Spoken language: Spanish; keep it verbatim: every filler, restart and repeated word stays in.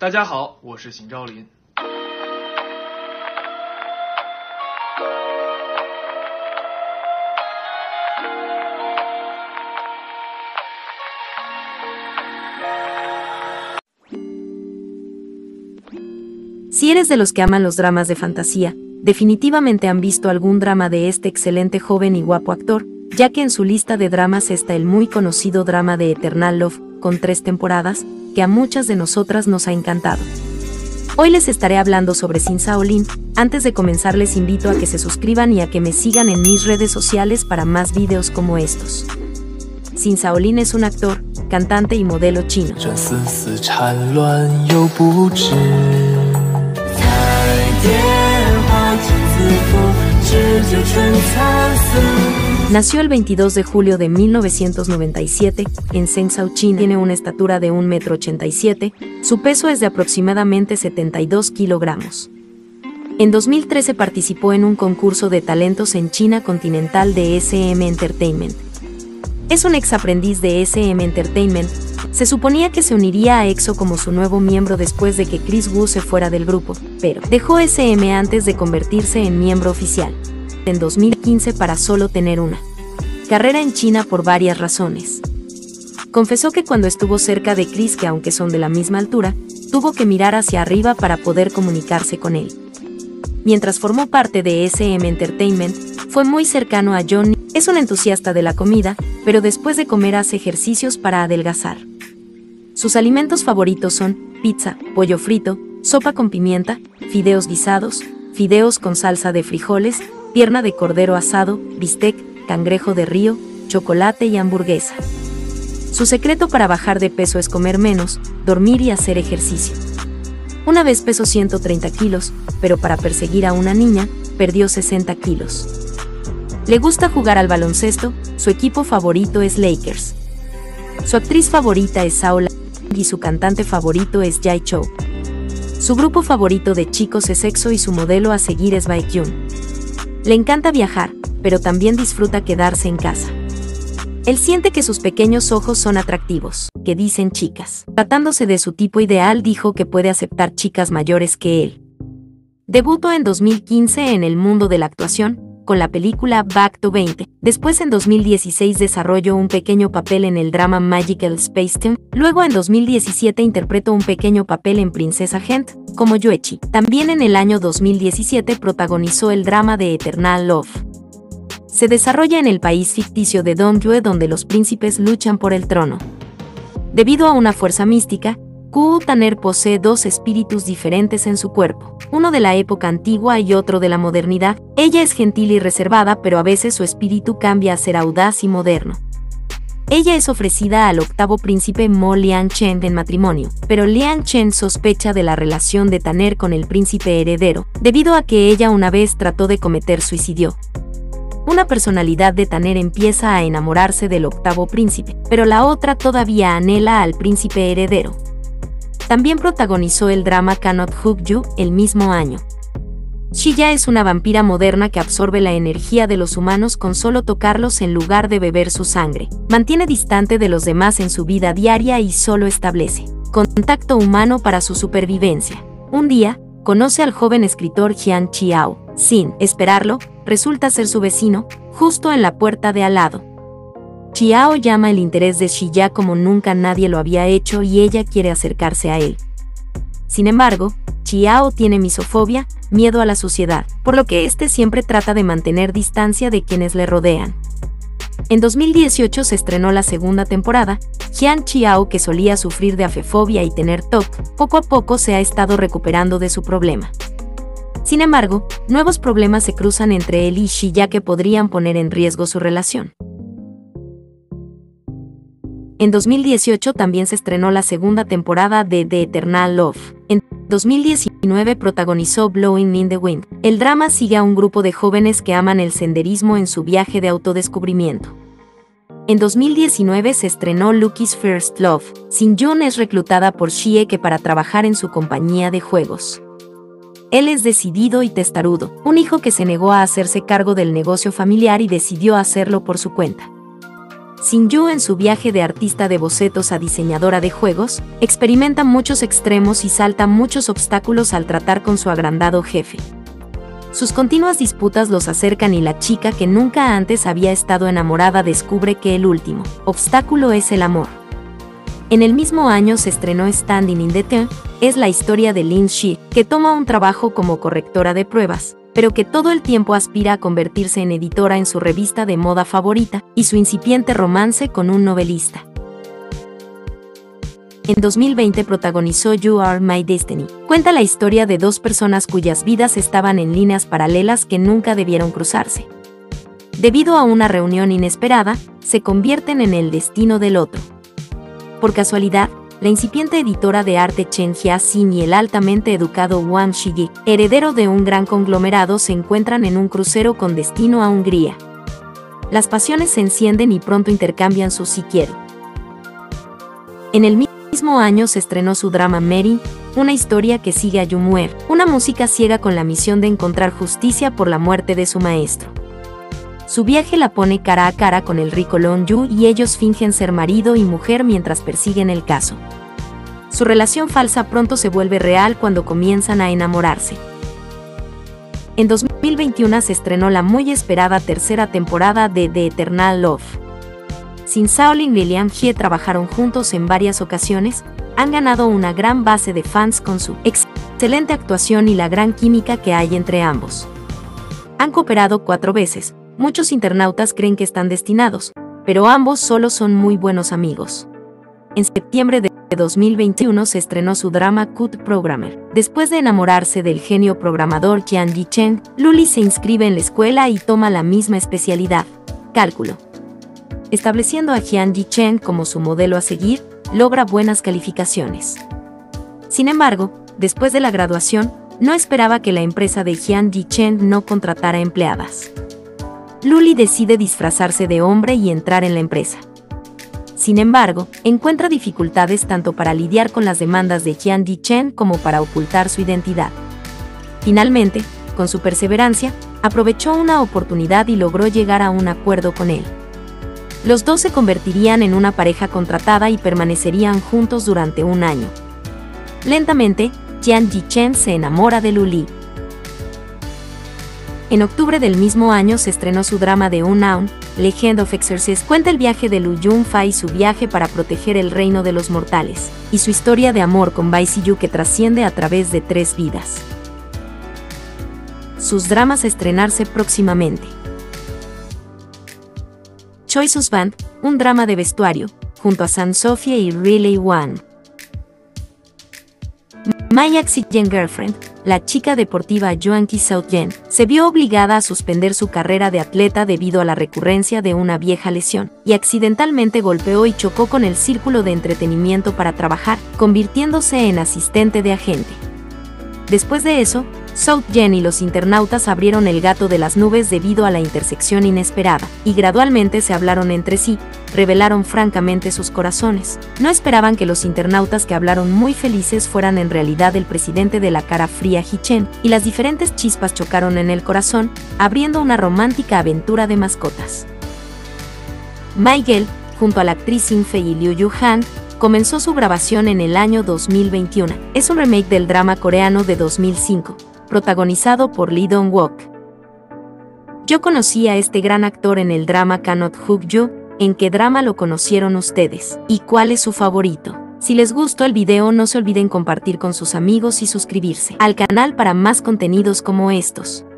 大家好，我是邢昭林。 Si eres de los que aman los dramas de fantasía, definitivamente han visto algún drama de este excelente joven y guapo actor, ya que en su lista de dramas está el muy conocido drama de Eternal Love, con tres temporadas, que a muchas de nosotras nos ha encantado. Hoy les estaré hablando sobre Shin Sao-lin. Antes de comenzar les invito a que se suscriban y a que me sigan en mis redes sociales para más videos como estos. Shin Sao-lin es un actor, cantante y modelo chino. Nació el veintidós de julio de mil novecientos noventa y siete, en Zhengzhou, China. Tiene una estatura de un metro ochenta y siete, su peso es de aproximadamente setenta y dos kilogramos. En dos mil trece participó en un concurso de talentos en China continental de S M Entertainment. Es un ex aprendiz de S M Entertainment. Se suponía que se uniría a EXO como su nuevo miembro después de que Chris Wu se fuera del grupo, pero dejó S M antes de convertirse en miembro oficial. En dos mil quince para solo tener una carrera en China por varias razones. Confesó que cuando estuvo cerca de Chris, que aunque son de la misma altura, tuvo que mirar hacia arriba para poder comunicarse con él. Mientras formó parte de S M Entertainment, fue muy cercano a Johnny. Es un entusiasta de la comida, pero después de comer hace ejercicios para adelgazar. Sus alimentos favoritos son pizza, pollo frito, sopa con pimienta, fideos guisados, fideos con salsa de frijoles, pierna de cordero asado, bistec, cangrejo de río, chocolate y hamburguesa. Su secreto para bajar de peso es comer menos, dormir y hacer ejercicio. Una vez pesó ciento treinta kilos, pero para perseguir a una niña, perdió sesenta kilos. Le gusta jugar al baloncesto, su equipo favorito es Lakers. Su actriz favorita es Sao Lang y su cantante favorito es Jay Chou. Su grupo favorito de chicos es EXO y su modelo a seguir es Baekhyun. Le encanta viajar, pero también disfruta quedarse en casa. Él siente que sus pequeños ojos son atractivos, que dicen chicas. Tratándose de su tipo ideal, dijo que puede aceptar chicas mayores que él. Debutó en dos mil quince en el mundo de la actuación, con la película Back to veinte. Después en dos mil dieciséis desarrolló un pequeño papel en el drama Magical Space Team. Luego en dos mil diecisiete interpretó un pequeño papel en Princesa Gent, como Yuechi. También en el año dos mil diecisiete protagonizó el drama de Eternal Love. Se desarrolla en el país ficticio de Dongyue, donde los príncipes luchan por el trono. Debido a una fuerza mística, Kuu-taner posee dos espíritus diferentes en su cuerpo, uno de la época antigua y otro de la modernidad. Ella es gentil y reservada, pero a veces su espíritu cambia a ser audaz y moderno. Ella es ofrecida al octavo príncipe Mo Liang-chen en matrimonio, pero Liang-chen sospecha de la relación de Taner con el príncipe heredero, debido a que ella una vez trató de cometer suicidio. Una personalidad de Taner empieza a enamorarse del octavo príncipe, pero la otra todavía anhela al príncipe heredero. También protagonizó el drama Cannot Hug You el mismo año. Xiya es una vampira moderna que absorbe la energía de los humanos con solo tocarlos en lugar de beber su sangre. Mantiene distante de los demás en su vida diaria y solo establece contacto humano para su supervivencia. Un día, conoce al joven escritor Jian Chiao. Sin esperarlo, resulta ser su vecino, justo en la puerta de al lado. Chiao llama el interés de Xiya como nunca nadie lo había hecho y ella quiere acercarse a él. Sin embargo, Chiao tiene misofobia, miedo a la suciedad, por lo que este siempre trata de mantener distancia de quienes le rodean. En dos mil dieciocho se estrenó la segunda temporada. Jian Chiao, que solía sufrir de afefobia y tener T O C, poco a poco se ha estado recuperando de su problema. Sin embargo, nuevos problemas se cruzan entre él y Xiya que podrían poner en riesgo su relación. En dos mil dieciocho también se estrenó la segunda temporada de The Eternal Love. En dos mil diecinueve protagonizó Blowing in the Wind. El drama sigue a un grupo de jóvenes que aman el senderismo en su viaje de autodescubrimiento. En dos mil diecinueve se estrenó Lucky's First Love. Shin-jun es reclutada por Xie que para trabajar en su compañía de juegos. Él es decidido y testarudo, un hijo que se negó a hacerse cargo del negocio familiar y decidió hacerlo por su cuenta. Shin-Yu, en su viaje de artista de bocetos a diseñadora de juegos, experimenta muchos extremos y salta muchos obstáculos al tratar con su agrandado jefe. Sus continuas disputas los acercan y la chica que nunca antes había estado enamorada descubre que el último obstáculo es el amor. En el mismo año se estrenó Standing in the Sun, es la historia de Lin Shi, que toma un trabajo como correctora de pruebas, pero que todo el tiempo aspira a convertirse en editora en su revista de moda favorita, y su incipiente romance con un novelista. En dos mil veinte protagonizó You Are My Destiny. Cuenta la historia de dos personas cuyas vidas estaban en líneas paralelas que nunca debieron cruzarse. Debido a una reunión inesperada, se convierten en el destino del otro. Por casualidad, la incipiente editora de arte Chen Hia-sin y el altamente educado Wang Shiji, heredero de un gran conglomerado, se encuentran en un crucero con destino a Hungría. Las pasiones se encienden y pronto intercambian su si quiero. En el mismo año se estrenó su drama Mary, una historia que sigue a Yumuer, una música ciega con la misión de encontrar justicia por la muerte de su maestro. Su viaje la pone cara a cara con el rico Long Yu y ellos fingen ser marido y mujer mientras persiguen el caso. Su relación falsa pronto se vuelve real cuando comienzan a enamorarse. En dos mil veintiuno se estrenó la muy esperada tercera temporada de The Eternal Love. Shin Shaolin y Liang Jie trabajaron juntos en varias ocasiones, han ganado una gran base de fans con su excelente actuación y la gran química que hay entre ambos. Han cooperado cuatro veces. Muchos internautas creen que están destinados, pero ambos solo son muy buenos amigos. En septiembre de dos mil veintiuno se estrenó su drama Cut Programmer. Después de enamorarse del genio programador Jian Yicheng, Luli se inscribe en la escuela y toma la misma especialidad, cálculo. Estableciendo a Jian Yicheng como su modelo a seguir, logra buenas calificaciones. Sin embargo, después de la graduación, no esperaba que la empresa de Jian Yicheng no contratara empleadas. Luli decide disfrazarse de hombre y entrar en la empresa. Sin embargo, encuentra dificultades tanto para lidiar con las demandas de Jian Yicheng como para ocultar su identidad. Finalmente, con su perseverancia, aprovechó una oportunidad y logró llegar a un acuerdo con él. Los dos se convertirían en una pareja contratada y permanecerían juntos durante un año. Lentamente, Jian Yicheng se enamora de Luli. En octubre del mismo año se estrenó su drama de Unknown, Legend of Exorcist. Cuenta el viaje de Lu Yunfa y su viaje para proteger el reino de los mortales, y su historia de amor con Bai Ziyu que trasciende a través de tres vidas. Sus dramas a estrenarse próximamente. Choice Husband, un drama de vestuario, junto a San Sofie y Riley Wan. My Accident Girlfriend, la chica deportiva Joan Ki Seok-yen, se vio obligada a suspender su carrera de atleta debido a la recurrencia de una vieja lesión, y accidentalmente golpeó y chocó con el círculo de entretenimiento para trabajar, convirtiéndose en asistente de agente. Después de eso, Seok-yen y los internautas abrieron el gato de las nubes debido a la intersección inesperada, y gradualmente se hablaron entre sí, revelaron francamente sus corazones. No esperaban que los internautas que hablaron muy felices fueran en realidad el presidente de la cara fría Hi-chen, y las diferentes chispas chocaron en el corazón, abriendo una romántica aventura de mascotas. My Girl, junto a la actriz Im Fei y Liu Yu-han, comenzó su grabación en el año dos mil veintiuno. Es un remake del drama coreano de dos mil cinco, protagonizado por Lee Dong-wook. Yo conocí a este gran actor en el drama Cannot Hug You. ¿En qué drama lo conocieron ustedes? ¿Y cuál es su favorito? Si les gustó el video, no se olviden compartir con sus amigos y suscribirse al canal para más contenidos como estos.